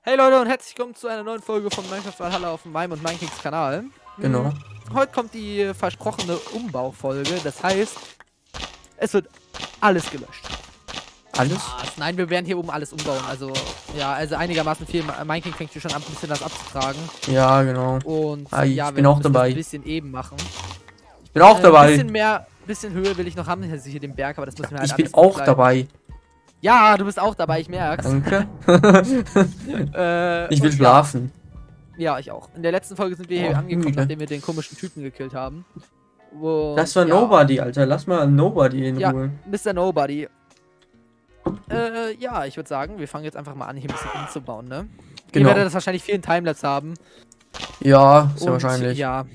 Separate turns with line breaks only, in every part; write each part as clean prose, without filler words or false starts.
Hey Leute und herzlich willkommen zu einer neuen Folge von Minecraft Valhalla auf dem Mime und Minekings Kanal.
Genau.
Heute kommt die versprochene Umbaufolge, das heißt, es wird alles gelöscht.
Alles?
Nein, wir werden hier oben alles umbauen, also ja, also einigermaßen viel. Mineking fängt hier schon an, ein bisschen was abzutragen
Ja, genau.
und
Ich
ja,
bin
wir
auch
müssen das ein
dabei.
bisschen eben machen.
Ich bin auch dabei.
Bisschen Höhe will ich noch haben, also hier den Berg, aber das müssen wir halt
Ich bin
alles
auch
umkleiden.
dabei.
Ja, du bist auch dabei, ich merk's.
Danke. Ich will
und
schlafen.
Ja, ich auch. In der letzten Folge sind wir hier
Oh,
angekommen,
müde.
nachdem wir den komischen Typen gekillt haben. Und
Das war
ja,
Nobody, Alter. Lass mal Nobody in
ja,
Ruhe.
Mr. Nobody. Ja, ich würde sagen, wir fangen jetzt einfach mal an, hier ein bisschen umzubauen, ne? Ihr werdet
Genau.
das wahrscheinlich viel in Timelapse haben.
Ja, sehr
Und
wahrscheinlich.
ja,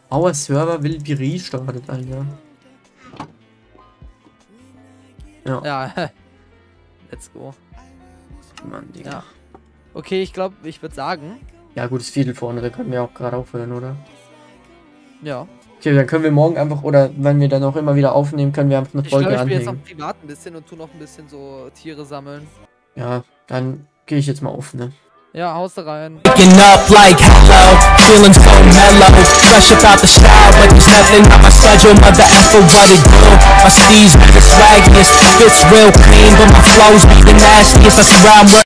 Our Server will be restartet, Alter. Ja.
Ja. Let's go.
Mann, Digga.
Ja. Okay, ich glaube, ich würde sagen.
Ja, gutes Viertel vorne, da können wir auch gerade aufhören, oder?
Ja.
Okay, dann können wir morgen einfach, oder wenn wir dann auch immer wieder aufnehmen, können wir einfach eine
Ich glaube,
Folge
ich spiele jetzt
anhängen.
noch privat ein bisschen und tu noch ein bisschen so Tiere sammeln.
Ja, dann gehe ich jetzt mal auf, ne?
Ja, haust da rein.
Waking up like hello, feeling so mellow. Fresh about the shower, but there's nothing on my schedule. Mother effer, what it do? My steez with the swaggiest, fits real clean, but my flows be the nastiest. I surround.